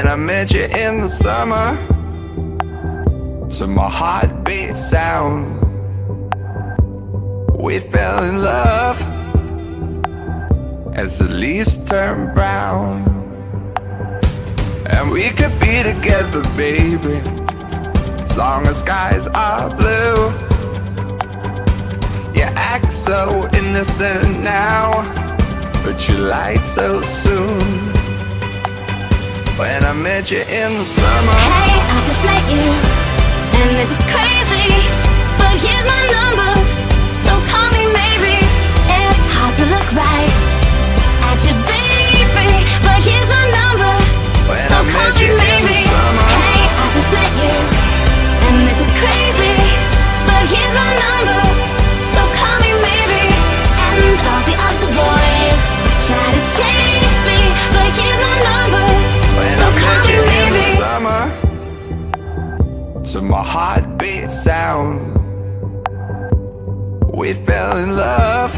When I met you in the summer, to my heartbeat sound, we fell in love as the leaves turn brown. And we could be together, baby, as long as skies are blue. You act so innocent now, but you lied so soon. When I met you in the summer. Hey, I just met you, and this is crazy, but here's my number, so call me maybe. It's hard to look right at you, baby, but here's my number, so call me maybe. Hey, I just met you, and this is crazy, but here's my number, so call me maybe. And all the other boys try to chase me, but here's my number. When I met you in the summer, to my heartbeat sound, we fell in love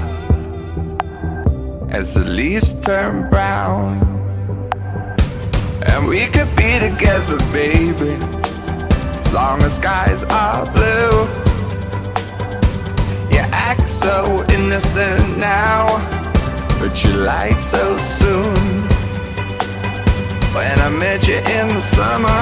as the leaves turn brown. And we could be together, baby, as long as skies are blue. You act so innocent now, but you lied so soon. When I met you in the summer.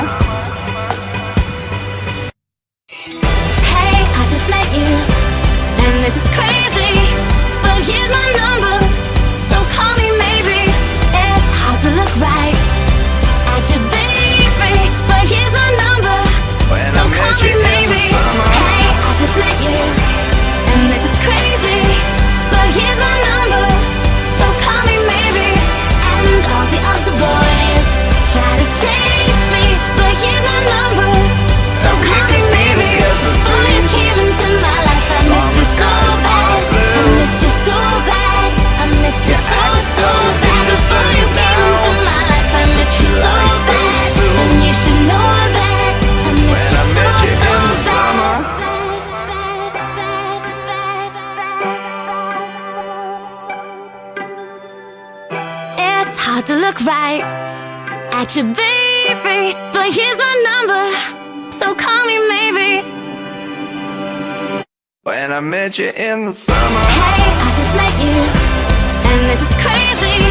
Hey, I just met you, and this is crazy, but here's my number, so call me maybe. It's hard to look right at you, baby, but here's my number, so call me maybe. Hey, I just met you, and this is crazy, but here's my number, so call me maybe. And all the other boys try to chase me, but here's my number, so call me maybe. Oh, you came into my life, I missed you so bad, I missed you so bad, I missed you so bad. Before you came into my life, I missed you so bad, and you should know that I missed you so bad. It's hard to look right at you, baby, but here's my number, so call me maybe. When I met you in the summer. Hey, I just met you, and this is crazy,